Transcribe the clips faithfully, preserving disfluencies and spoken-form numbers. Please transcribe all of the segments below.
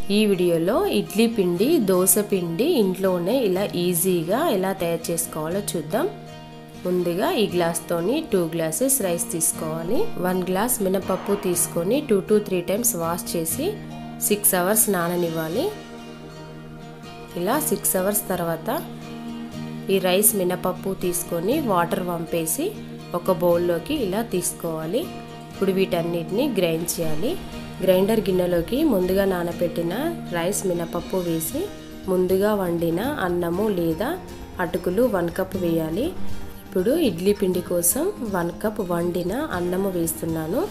ఈ వీడియోలో ఇడ్లీ పిండి దోస పిండి ఇంట్లోనే ఇలా ఈజీగా ఎలా తయారు చేసుకోవాలో చూద్దాం। ముందుగా ఈ గ్లాస్ తోని టూ గ్లాసెస్ రైస్ తీసుకోవాలి। వన్ గ్లాస్ మినపప్పు తీసుకొని two to three times wash చేసి సిక్స్ అవర్స్ నాననివ్వాలి। ఇలా సిక్స్ అవర్స్ తర్వాత ఈ రైస్ మినపప్పు తీసుకొని వాటర్ వంపేసి ఒక బౌల్లోకి ఇలా తీసుకోవాలి। ఇప్పుడు వీటన్నిటిని గ్రైండ్ చేయాలి। గ్రైండర్ గిన్నెలోకి ముందుగా నానబెట్టిన రైస్ మినపప్పు వేసి ముందుగా వండిన అన్నము లేదా అటుకులు వన్ కప్ వేయాలి। ఇప్పుడు ఇడ్లీ పిండి కోసం వన్ కప్ వండిన అన్నము వేస్తున్నాను।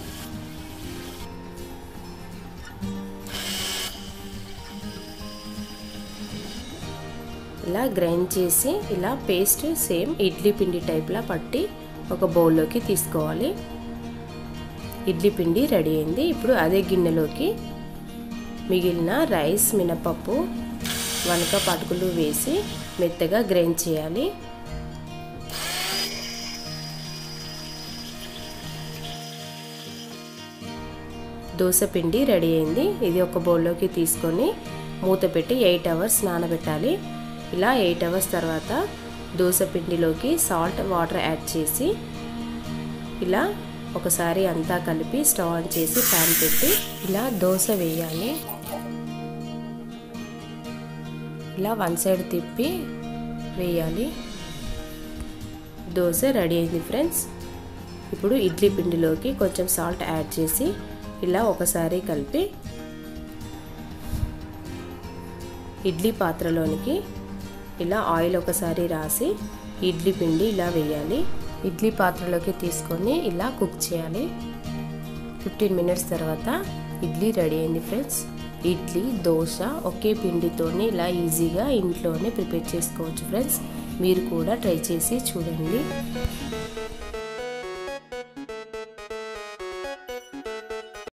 ఇలా గ్రైండ్ చేసి ఇలా పేస్ట్ సేమ్ ఇడ్లీ పిండి టైప్లా పట్టి ఒక బౌల్లోకి తీసుకోవాలి। ఇడ్లీ పిండి రెడీ అయింది। ఇప్పుడు అదే గిన్నెలోకి మిగిలిన రైస్ మినపప్పు వన్ కప్ అటుకులు వేసి మెత్తగా గ్రైండ్ చేయాలి। దోస పిండి రెడీ అయింది। ఇది ఒక బౌల్లోకి తీసుకొని మూత పెట్టి ఎయిట్ అవర్స్ నానబెట్టాలి। ఇలా ఎయిట్ అవర్స్ తర్వాత దోస పిండిలోకి సాల్ట్ వాటర్ యాడ్ చేసి ఇలా ఒకసారి అంతా కలిపి స్టవ్ ఆన్ చేసి ప్యాన్ పెట్టి ఇలా దోస వేయాలి। ఇలా వన్ సైడ్ తిప్పి వేయాలి। దోస రెడీ అయింది ఫ్రెండ్స్। ఇప్పుడు ఇడ్లీ పిండిలోకి కొంచెం సాల్ట్ యాడ్ చేసి ఇలా ఒకసారి కలిపి ఇడ్లీ పాత్రలోనికి ఇలా ఆయిల్ ఒకసారి రాసి ఇడ్లీ పిండి ఇలా వేయాలి। ఇడ్లీ పాత్రలోకి తీసుకొని ఇలా కుక్ చేయాలి। ఫిఫ్టీన్ మినిట్స్ తర్వాత ఇడ్లీ రెడీ అయింది ఫ్రెండ్స్। ఇడ్లీ దోశ ఒకే పిండితోనే ఇలా ఈజీగా ఇంట్లోనే ప్రిపేర్ చేసుకోవచ్చు ఫ్రెండ్స్। మీరు కూడా ట్రై చేసి చూడండి।